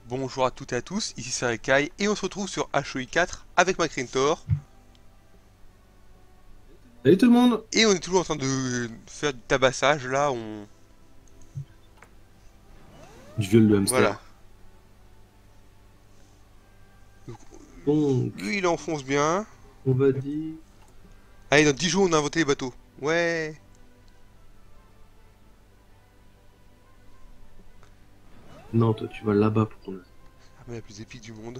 Bonjour à toutes et à tous, ici c'est Rekai et on se retrouve sur HOI 4 avec Macrintor Salut tout le monde! et on est toujours en train de faire du tabassage là, Du viol de Voilà. hamster. Donc, Donc, lui il enfonce bien. on va dire... Allez, dans 10 jours on a inventé les bateaux. Ouais. Non, toi tu vas là-bas pour qu'on... Ah mais la plus épique du monde.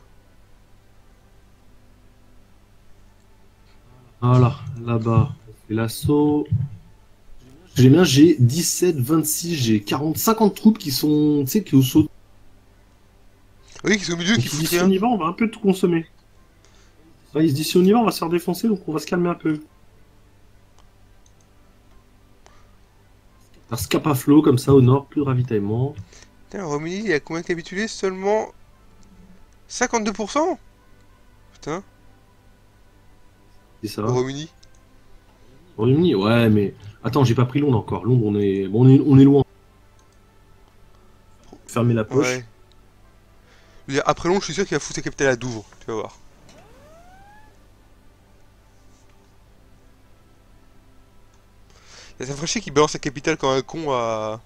Voilà, là-bas, on fait l'assaut. J'ai bien, j'ai 17, 26, j'ai 40, 50 troupes qui sont, tu sais, qui au saut. Oui, qui sont au milieu, Donc qui il se dit foutent si on rien. y va, on va un peu tout consommer. Ouais, il se dit si on y va, on va se faire défoncer, donc on va se calmer un peu. Faire scapaflow comme ça au nord, plus de ravitaillement. Putain, Romilly il a combien de capitulés? Seulement 52%. Putain, C'est ça. Romilly. Royaume-Uni, ouais, mais attends, j'ai pas pris Londres encore. Londres, on est, bon, on est loin. Fermez la Ouais. poche. Je veux dire, après long, je suis sûr qu'il va foutre sa capitale à Douvres, tu vas voir. Il y a Saint-Frachier qui balance sa capitale comme un con à...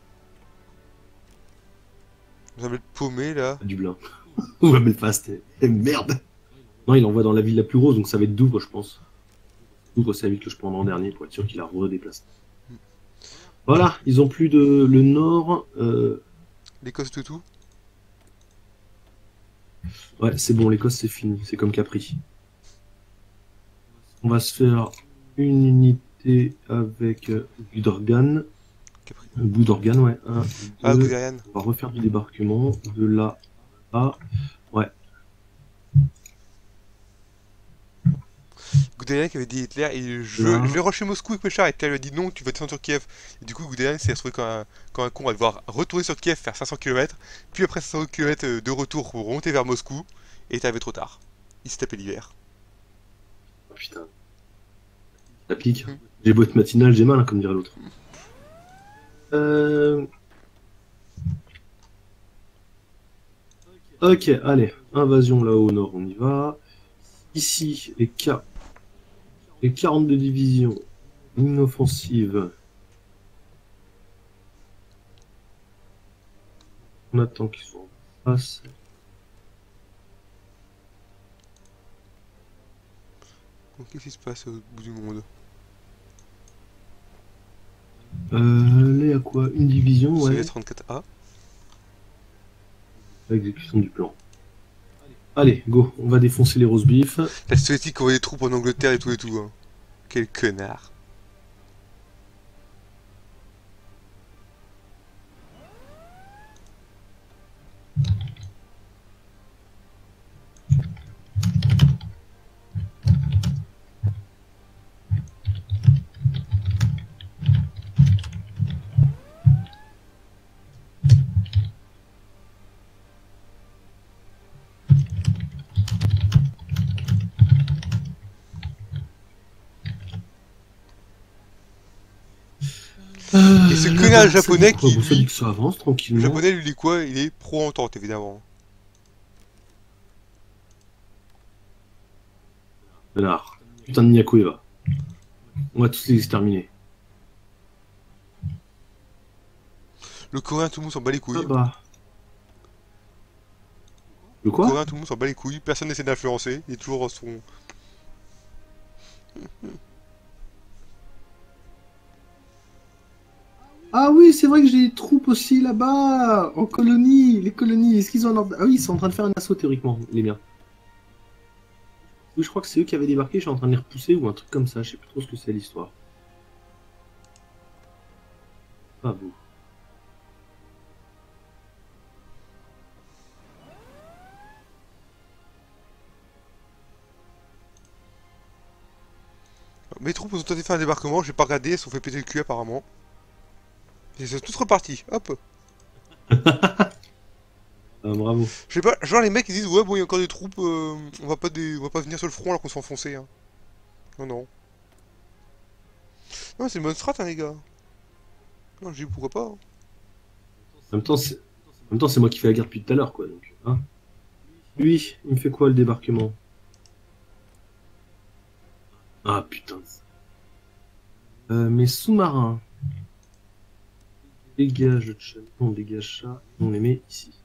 Vous allez être paumé là. Dublin. Ou à Belfast. Merde! Non, il envoie dans la ville la plus grosse, donc ça va être Douvres, je pense. Douvres, c'est la ville que je prends en dernier pour être sûr qu'il a redéplacé. Voilà, ils ont plus de le nord. L'Écosse de tout. Ouais, c'est bon, l'Écosse, c'est fini. C'est comme Capri. On va se faire une unité avec Gudorgan. Capri. Boudorgan, ouais. Un, Ah, deux. Guderian. On va refaire du débarquement. De là à. Ouais. Guderian qui avait dit Hitler, et je Là. vais rusher Moscou avec mes chars, et Hitler lui a dit non, tu vas descendre sur Kiev. Et du coup, Guderian s'est retrouvé comme un con à devoir retourner sur Kiev, faire 500 km, puis après 500 km de retour pour remonter vers Moscou, et t'es arrivé trop tard. Il s'est tapé l'hiver. Oh, putain, ça pique. Hmm. J'ai beau être matinal, j'ai mal, hein, comme dirait l'autre. Euh... Ok, allez. Invasion là-haut au nord, on y va. Ici, les 42 divisions, une offensive. On attend qu'ils soient en face. Donc qu'est-ce qui se passe au bout du monde? Là, y a quoi? Une division, Soviet ouais. 34A. Exécution du plan. Allez, go, on va défoncer les roast beef. La soviétique envoie des troupes en Angleterre et tout, hein. Quel connard. Et ce connard Là-bas, ça dit japonais quoi? qui, Bon, ça dit lui, que ça avance le tranquillement. japonais, lui, dit quoi? Il est pro-entente, évidemment. Connard. Putain de Nyakueva. On va tous les exterminer. Le coréen, tout le monde s'en bat les couilles. Là-bas. Le Le quoi? coréen, tout le monde s'en bat les couilles. Personne n'essaie d'influencer. Il est toujours son... Ah oui, c'est vrai que j'ai des troupes aussi là-bas, en colonie. Les colonies, est-ce qu'ils ont un ordre... Ah oui, ils sont en train de faire un assaut théoriquement, les miens. Oui, je crois que c'est eux qui avaient débarqué, je suis en train de les repousser ou un truc comme ça, je sais plus trop ce que c'est l'histoire. Pas vous. Mes troupes ont tenté de faire un débarquement. J'ai pas regardé. Elles se sont fait péter le cul, apparemment. Ils sont tous repartis. Hop. Ah, bravo. Je sais pas. Genre, les mecs, ils disent, ouais, bon, il y a encore des troupes. On va pas venir sur le front alors qu'on s'est enfoncé, hein. Non, non. Non, c'est une bonne strat, hein, les gars. Non, je dis pourquoi pas, hein. En même temps, c'est moi qui fais la guerre depuis tout à l'heure, quoi. Donc. Ah. Lui, il me fait quoi le débarquement? Ah putain. Mes sous-marins. Dégage le chat. On dégage ça. On les met ici.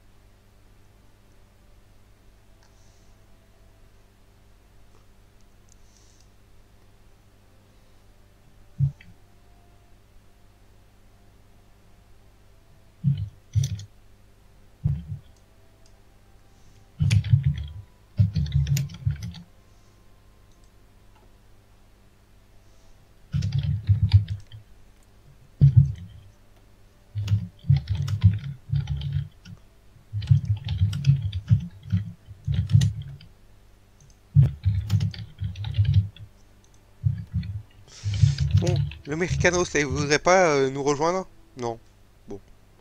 Bon, l'Américanos, là, il voudrait pas nous rejoindre? Non. Bon.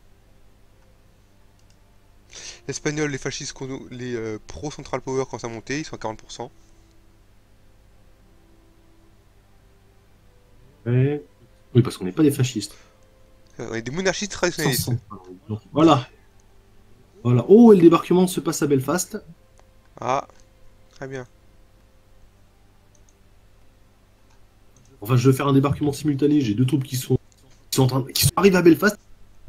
L'Espagnol, les fascistes, les pro-Central Power, quand ça montait, ils sont à 40%. Ouais. Oui, parce qu'on n'est pas des fascistes. On est des monarchistes traditionnalistes. 500. Voilà. Voilà. Oh, et le débarquement se passe à Belfast. Ah, très bien. Enfin, je vais faire un débarquement simultané. J'ai deux troupes qui sont arrivées à Belfast.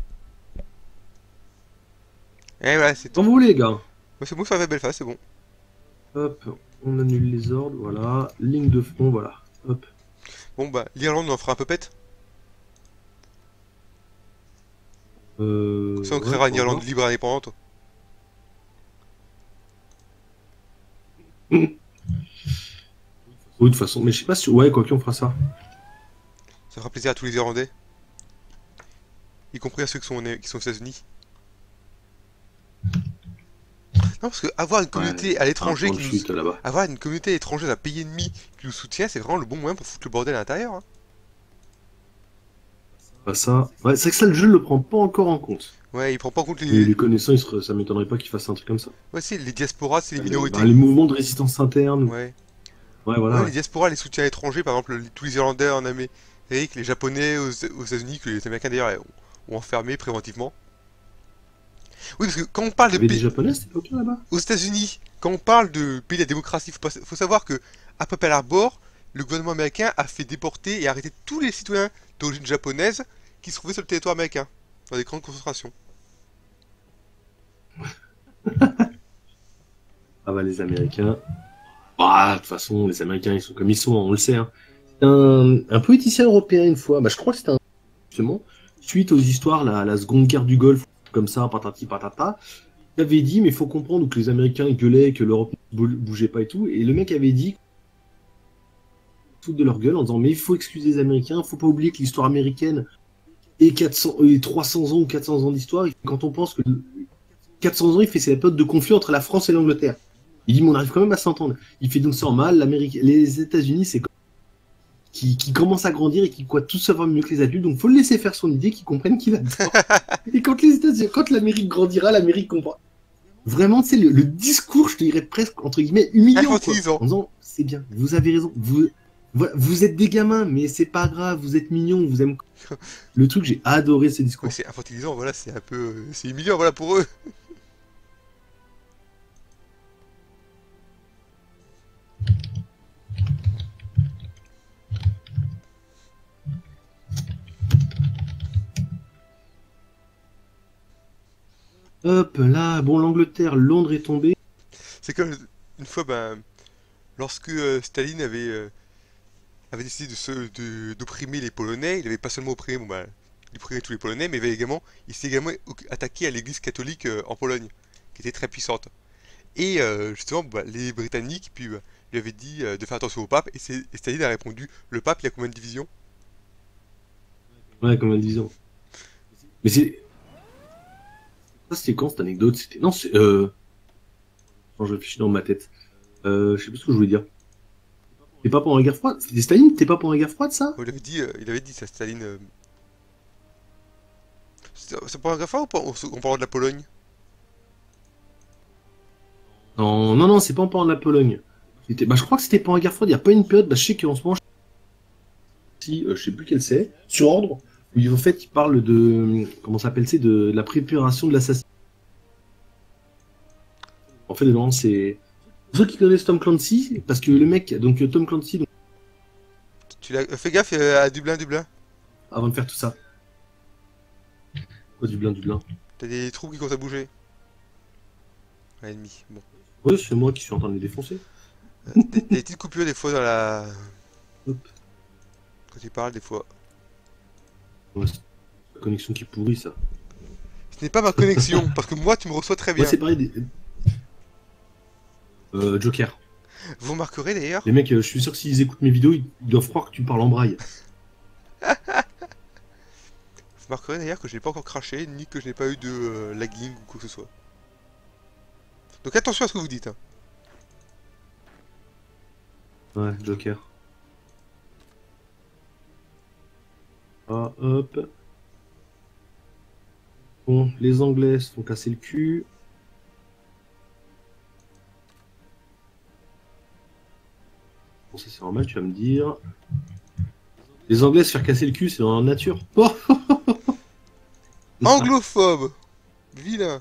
Et voilà, c'est tout. Comme vous voulez, les gars. Ouais, c'est bon, ça va Belfast, c'est bon. Hop, on annule les ordres. Voilà. Ligne de front, voilà. Hop. Bon, bah, l'Irlande, on en fera un peu pète. Ça, on Ouais, créera une au revoir. Irlande libre et indépendante. Oui, de toute façon, mais je sais pas si. Ouais, quoi qu'on fera ça. Ça fera plaisir à tous les Irlandais, y compris à ceux qui sont aux États-Unis. Non, parce que avoir une Ouais, communauté à un l'étranger plan de qui nous. chute là-bas. Avoir une communauté étrangère d'un pays ennemi qui nous soutient, c'est vraiment le bon moyen pour foutre le bordel à l'intérieur. Hein. Pas ça. Ouais, c'est que ça, le jeu le prend pas encore en compte. Ouais, il prend pas en compte Mais les. les connaissants, ça m'étonnerait pas qu'ils fassent un truc comme ça. Ouais, c'est les diasporas, c'est les Bah, minorités. les mouvements de résistance interne. Ouais. Ouais, voilà, Ouais, ouais. les diasporas, les soutiens étrangers, par exemple, tous les Irlandais en Amérique, les Japonais aux États-Unis, que les Américains d'ailleurs ont enfermés préventivement. Oui, parce que quand on parle Il y de avait des pays. japonais à cette époque-là, là-bas? Aux États-Unis, quand on parle de pays de la démocratie, faut savoir que à Pearl Harbor, le gouvernement américain a fait déporter et arrêter tous les citoyens d'origine japonaise qui se trouvaient sur le territoire américain, dans des camps de concentration. Ah bah, les Américains. Ah, de toute façon, les Américains, ils sont comme ils sont, on le sait, hein. Un politicien européen, une fois, bah, je crois que c'était justement, suite aux histoires, la Seconde Guerre du Golfe, comme ça, patati patata, il avait dit, mais il faut comprendre que les Américains gueulaient, que l'Europe ne bougeait pas et tout, et le mec avait dit, tout de leur gueule, en disant, mais il faut excuser les Américains, faut pas oublier que l'histoire américaine est 300 ans ou 400 ans d'histoire, et quand on pense que 400 ans, il fait c'est la période de conflit entre la France et l'Angleterre. Il dit, mais on arrive quand même à s'entendre. Il fait donc ça en mal, les États-Unis, c'est qui commence à grandir et qui croit tout savoir mieux que les adultes, donc faut le laisser faire son idée, qu'il comprenne qu'il a tort. Et quand l'Amérique grandira, l'Amérique comprend. Vraiment, tu sais, le discours, je te dirais presque, entre guillemets, humiliant, quoi. Infantilisant. En disant, c'est bien, vous avez raison, vous êtes des gamins, mais c'est pas grave, vous êtes mignons, vous aimez. Le truc, j'ai adoré ce Ouais, discours. c'est infantilisant, voilà, c'est un peu. C'est humiliant, voilà, pour eux. Hop, là, bon, l'Angleterre, Londres est tombé. C'est comme une fois, ben, lorsque Staline avait décidé d'opprimer les Polonais, il avait pas seulement opprimé, bon, ben, il opprimait tous les Polonais, mais il s'est également attaqué à l'église catholique en Pologne, qui était très puissante. Et justement, bah, les Britanniques puis, bah, lui avaient dit de faire attention au pape, et Staline a répondu, le pape, il a combien de divisions? Ouais, comme une division. Mais c'est. Ça, c'était quand cette anecdote? C'était. Non, c'est. Quand je réfléchis dans ma tête. Je sais plus ce que je voulais dire. T'es pas pendant la guerre froide? C'était Staline? T'es pas pendant la guerre froide, ça? Bon, il avait dit ça, Staline. C'est pas un graphe ou pas en parlant de la Pologne? Non, non, non, c'est pas pendant la Pologne. Bah, je crois que c'était pendant la guerre froide. Il y a pas une période. Bah, je sais qu'en ce moment, si, je sais plus quelle c'est. Sur ordre. Où en fait, ils parlent de. Comment ça s'appelle? C'est de la préparation de l'assassinat. En fait, non, c'est. Ceux qui connaissent Tom Clancy, parce que le mec, donc Tom Clancy, donc, Tu l'as... Fais gaffe à Dublin, Dublin. avant de faire tout ça. Quoi, du blin. T'as des trous qui commencent à bouger. Un ennemi, bon. Ouais, c'est moi qui suis en train de les défoncer. Des petites coupures des fois dans la... Hop. Quand tu parles des fois. Ouais, c'est la connexion qui pourrit, ça. Ce n'est pas ma connexion, parce que moi tu me reçois très Ouais, bien. c'est pareil. Joker. Vous remarquerez d'ailleurs, Les mecs, je suis sûr que s'ils écoutent mes vidéos, ils doivent croire que tu parles en braille. que je n'ai pas encore craché, ni que je n'ai pas eu de lagging ou quoi que ce soit. Donc attention à ce que vous dites. Hein. Ouais, Joker. Ah, hop. Bon, les Anglais se font casser le cul. Bon, ça c'est normal, tu vas me dire. Les Anglais se faire casser le cul, c'est dans la nature. Oh. Anglophobe. Vilain.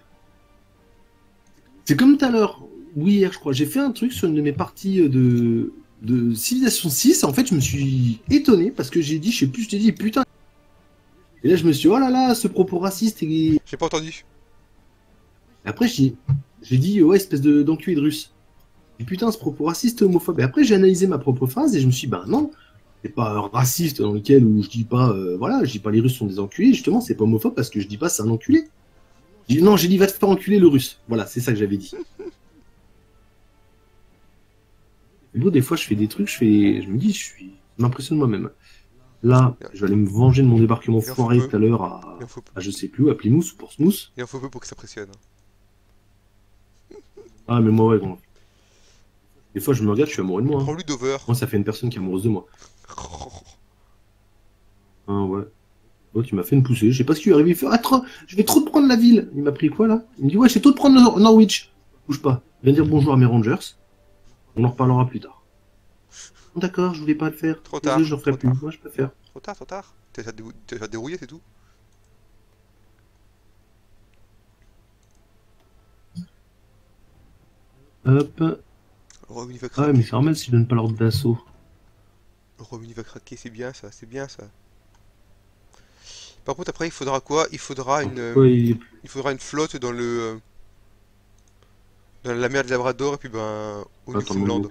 C'est comme tout à l'heure, oui, hier, je crois. J'ai fait un truc sur une de mes parties de Civilization 6. En fait, je me suis étonné parce que j'ai dit, je sais plus, je t'ai dit, putain. Et là, je me suis dit, oh là là, ce propos raciste. Et J'ai pas entendu. après, j'ai dit, ouais, espèce d'enculé de russe. Et putain, ce propos raciste et homophobe. Et après, j'ai analysé ma propre phrase et je me suis dit, bah non, c'est pas raciste dans lequel où je dis pas, voilà, je dis pas les Russes sont des enculés. Justement, c'est pas homophobe parce que je dis pas c'est un enculé. Non, j'ai dit, va te faire enculer le russe. Voilà, c'est ça que j'avais dit. Mais bon, des fois, je fais des trucs, je me dis, je m'impressionne moi-même. Là, je vais aller me venger de mon débarquement Il en faut foiré peu. tout à l'heure Il en faut peu. à je sais plus où, à Plymouth ou Portsmouth. Il en faut peu pour que ça pressionne. Ah, mais moi, ouais, bon. Des fois, je me regarde, je suis amoureux de moi. Hein. Prends-lui d'over. Moi, ça fait une personne qui est amoureuse de moi. Ah, ouais. Oh, tu m'as fait une poussée. Je sais pas ce qui lui est arrivé. Il fait, ah, je vais trop te prendre la ville. Il m'a pris quoi, là? Il me dit, ouais, je vais trop te prendre Norwich. Bouge pas. Viens dire bonjour à mes Rangers. On en reparlera plus tard. D'accord, je voulais pas le faire. Trop Désolé, tard. j'en ferai Trop plus. tard. Moi, je préfère. Trop tard, trop tard. Tu vas te dérouiller, c'est tout. Hop. Le Royaume-Uni va Ah, ouais, craquer. mais c'est normal si je donne pas l'ordre d'assaut. Le Royaume-Uni va craquer, c'est bien ça, c'est bien ça. Par contre, après, il faudra quoi? Pourquoi il... Il faudra une flotte dans le dans la mer de Labrador et puis ben au Ah, t'en demandes Newfoundland. beaucoup.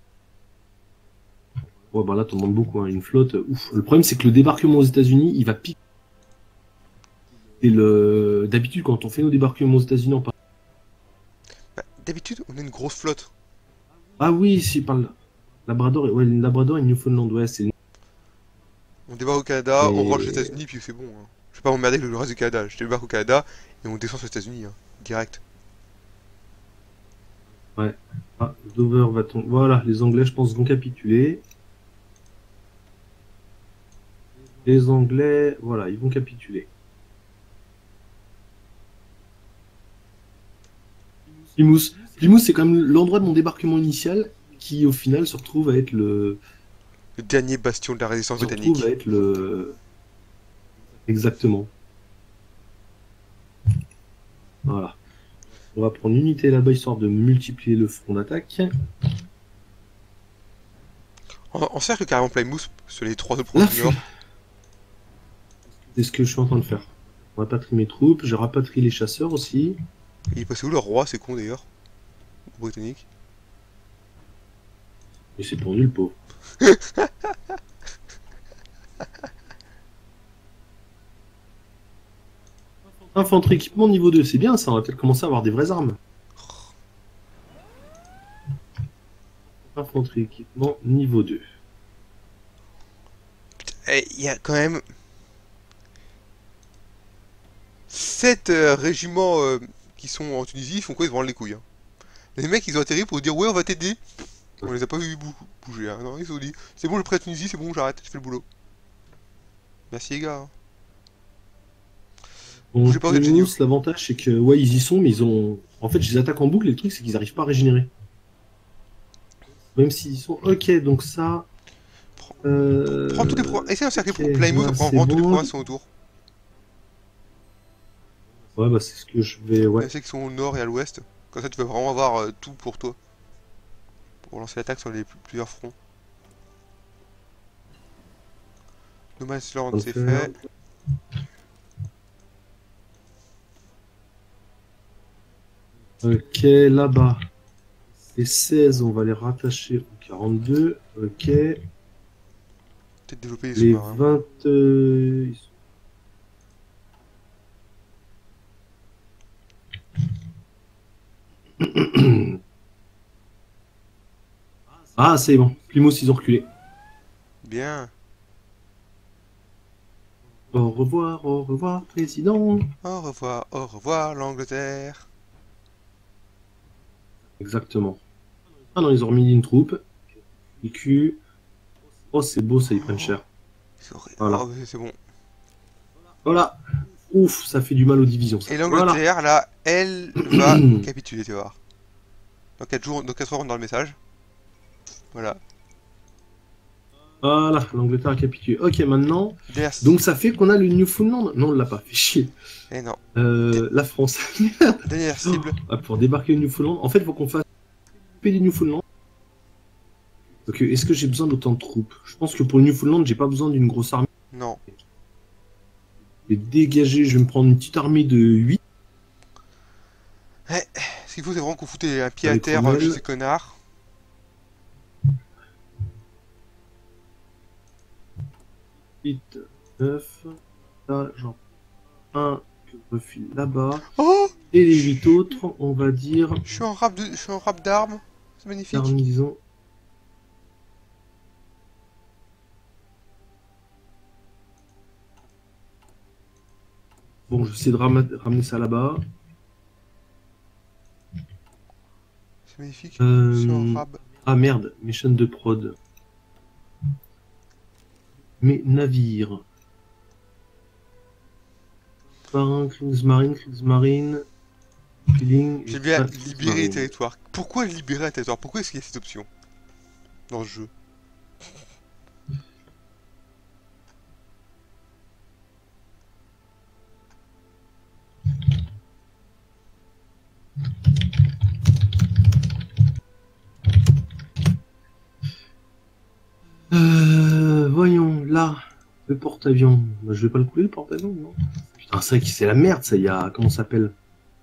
Ouais, bah là, t'en demandes beaucoup. Hein. Une flotte, ouf. Le problème, c'est que le débarquement aux États-Unis, il va piquer. Et d'habitude, quand on fait nos débarquements aux États-Unis, on parle. Bah, d'habitude, on a une grosse flotte. Ah oui, si, parle. Labrador, ouais, Labrador et Newfoundland, ouais, c'est. On débarque au Canada, on range les Mais... États-Unis puis c'est bon. Hein. Je vais pas m'emmerder avec le reste du Canada. Je débarque au Canada et on descend sur les États-Unis, hein, direct. Ouais. Ah, Dover va tomber. Voilà, les Anglais, je pense, vont capituler. Les Anglais, voilà, ils vont capituler. Plymouth. Plymouth, c'est quand même l'endroit de mon débarquement initial qui, au final, se retrouve à être le. Le dernier bastion de la résistance Se retrouve britannique. à être le. Exactement. Voilà. On va prendre une unité là-bas histoire de multiplier le front d'attaque. On cercle carrément Plymouth sur les trois autres Là, provinces du Nord. c'est ce que je suis en train de faire. On rapatrie mes troupes, je rapatrie les chasseurs aussi. Il est passé où leur roi, c'est con d'ailleurs. Britannique. Et c'est pour nul, pauvre. Infanterie équipement niveau 2, c'est bien ça, on va peut-être commencer à avoir des vraies armes. Infanterie équipement niveau 2. Et il y a quand même 7 régiments qui sont en Tunisie, ils font quoi? Ils se branlent les couilles. Hein. Les mecs, ils ont atterri pour dire ouais, on va t'aider. On les a pas vu bouger. Hein. Non, ils se sont dit c'est bon, je prête Tunisie, c'est bon, j'arrête, je fais le boulot. Merci les gars. Hein. Bon, Bougez pas, vous êtes géniaux. Plymouth, l'avantage c'est que ouais, ils y sont, mais ils ont. En fait, je les attaque en boucle et le truc c'est qu'ils arrivent pas à régénérer. Même s'ils sont. Ok, donc ça. Prends toutes les provinces. Essaye d'encercler ok, Plymouth, là, on prend c'est vraiment toutes les bon. provinces qui sont autour. Ouais, bah c'est ce que je vais. Ouais. Celles qui sont au nord et à l'ouest. Comme ça, tu vas vraiment avoir tout pour toi. Pour lancer l'attaque sur les plusieurs fronts. No Man's Land, On c'est fait- fait. Ok, là-bas. Les 16, on va les rattacher au 42. Ok. Peut-être développer les Les sous-marins. 20. Ah, c'est bon. Plymouth, ils ont reculé. Bien. Au revoir, président. Au revoir l'Angleterre. Exactement. Ah non, ils ont remis une troupe. IQ. Oh, c'est beau, ça, ils prennent cher. C'est horrible. Voilà. Oh, c'est bon. Voilà. Ouf, ça fait du mal aux divisions, ça. Et Voilà. l'Angleterre, là, elle va capituler, tu vas voir. Dans 4 jours, dans 4 heures, on est dans le message. Voilà. Voilà, l'Angleterre a capitulé. Ok, maintenant. Dernière, Donc ça fait qu'on a le Newfoundland. Non, on l'a pas fait chier. eh non. La France. Dernière cible. Ah, pour débarquer au Newfoundland. En fait, il faut qu'on fasse des Newfoundland. Ok, est-ce que j'ai besoin d'autant de troupes? Je pense que pour le Newfoundland, j'ai pas besoin d'une grosse armée. Non. Je vais dégager, je vais me prendre une petite armée de 8. Ouais. Ce qu'il faut, c'est vraiment qu'on foute un pied à Avec terre Rommel. chez ces connards. 8, 9. Là, j'en un que je refile là-bas. Oh, Et les 8 autres, on va dire. je suis en rap d'armes. C'est magnifique. Garnison. Bon, je vais essayer de ramener ça là-bas. C'est magnifique. Je suis en rab. Ah merde, mes chaînes de prod. Mes navires. Marin, Kriegsmarine. Feeling. J'ai bien libéré les territoires. Pourquoi libérer un territoire? Pourquoi est-ce qu'il y a cette option dans ce jeu? Voyons, là, le porte-avions. Bah, je vais pas le couler, le porte-avions, non? Putain, c'est vrai que c'est la merde, ça. Il y a. Comment ça s'appelle?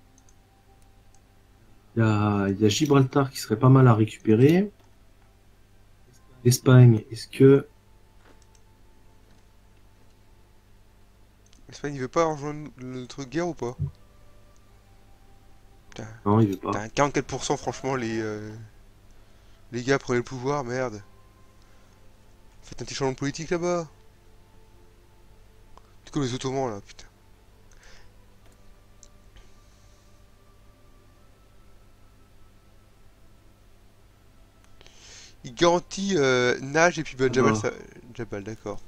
Il y a Gibraltar qui serait pas mal à récupérer. Espagne, est-ce que. L'Espagne, il veut pas rejoindre notre guerre ou pas? Putain, Non, il veut pas. t'as un 44%, franchement, les gars, prenez le pouvoir, merde. Faites un petit changement politique là-bas. C'est comme les Ottomans là, putain. Il garantit nage et puis ben, Jabal, Jabal, d'accord.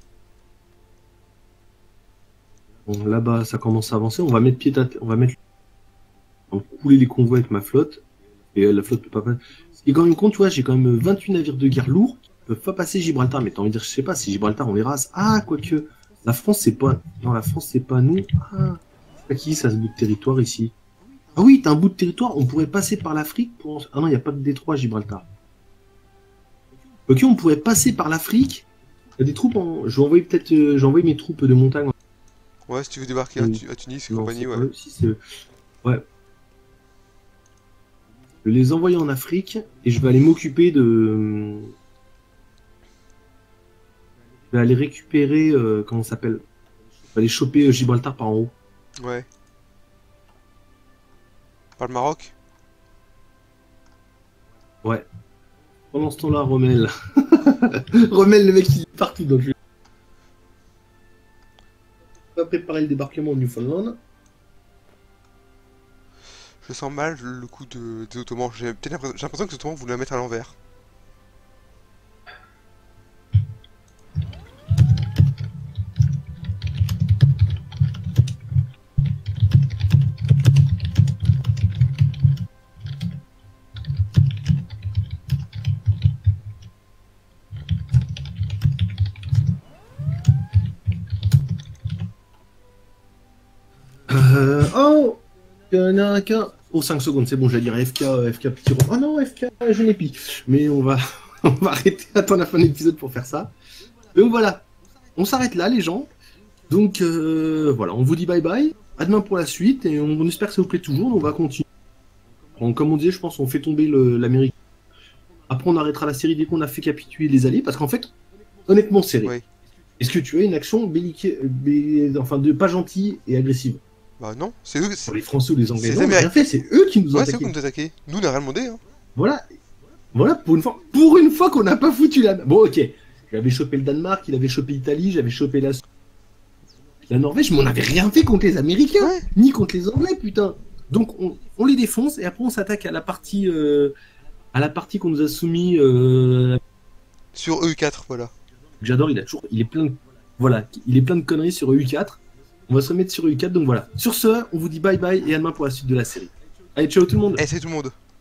Bon, là-bas, ça commence à avancer. On va mettre pied à terre. On va mettre. On va couler les convois avec ma flotte. Et la flotte peut pas passer. Ce qui est quand même con, tu vois, j'ai quand même 28 navires de guerre lourds qui peuvent pas passer Gibraltar. Mais t'as envie de dire, je sais pas, si Gibraltar on les rase. Ah, quoique. La France, c'est pas. Non, la France, c'est pas nous. Ah, c'est à qui ça, ce bout de territoire ici? Ah oui, t'as un bout de territoire, on pourrait passer par l'Afrique pour. Ah non, il n'y a pas de détroit à Gibraltar. Ok, on pourrait passer par l'Afrique. Il y a des troupes en. Je vais envoyer peut-être. Je vais envoyer mes troupes de montagne. Ouais, si tu veux débarquer à Tunis et Non, compagnie, c'est ouais. pas eux, si, c'est eux. Ouais. Je vais les envoyer en Afrique et je vais aller m'occuper de. Je vais aller récupérer. Comment ça s'appelle? Je vais aller choper Gibraltar par en haut. Ouais. Par le Maroc? Ouais. Pendant ce temps-là, Rommel. Rommel, le mec, il est partout dans le jeu. On va préparer le débarquement au Newfoundland. Je sens mal le coup des Ottomans. J'ai l'impression que les Ottomans voulaient la mettre à l'envers. Oh! Il y en a qu'un. Oh, 5 secondes, c'est bon, j'allais dire FK, FK petit rond. Oh non, FK, je n'ai plus. Mais on va, on va arrêter, attendre la fin de l'épisode pour faire ça. Donc voilà, on s'arrête là, les gens. Donc voilà, on vous dit bye bye. À demain pour la suite et on espère que ça vous plaît toujours. On va continuer. Comme on disait, je pense on fait tomber l'Amérique. Après, on arrêtera la série dès qu'on a fait capituler les Alliés. Parce qu'en fait, honnêtement, série. Ouais. Est-ce que tu as une action enfin, pas gentille et agressive? Bah non, c'est eux. Pour les Français ou les Anglais, c'est non, les on n'a rien fait, c'est eux qui nous ont Ouais, c'est eux qui attaqués. nous attaquaient. Nous, on n'a rien demandé. Hein. Voilà, voilà pour une fois qu'on n'a pas foutu la. Bon, ok, j'avais chopé le Danemark, il avait chopé l'Italie, j'avais chopé la Norvège, mais on n'avait rien fait contre les Américains, Ouais. ni contre les Anglais, putain. Donc on les défonce et après on s'attaque à la partie qu'on nous a soumis. Sur EU4, voilà. J'adore, il est plein de, voilà, il est plein de conneries sur EU4. On va se remettre sur EU4, donc voilà. Sur ce, on vous dit bye bye et à demain pour la suite de la série. Allez, ciao tout le monde. Eh, salut tout le monde.